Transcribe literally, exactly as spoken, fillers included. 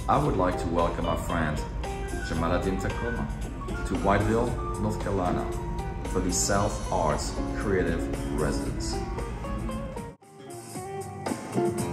I would like to welcome our friend Jamaaladeen Tacuma to Whiteville, North Carolina for the South Arts Creative Residency.